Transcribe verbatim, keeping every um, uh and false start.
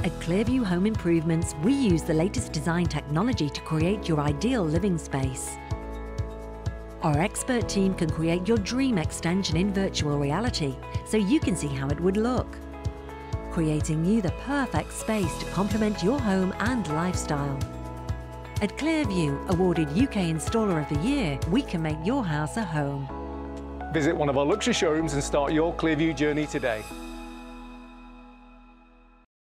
At Clearview Home Improvements, we use the latest design technology to create your ideal living space. Our expert team can create your dream extension in virtual reality, so you can see how it would look, creating you the perfect space to complement your home and lifestyle. At Clearview, awarded U K Installer of the Year, we can make your house a home. Visit one of our luxury showrooms and start your Clearview journey today.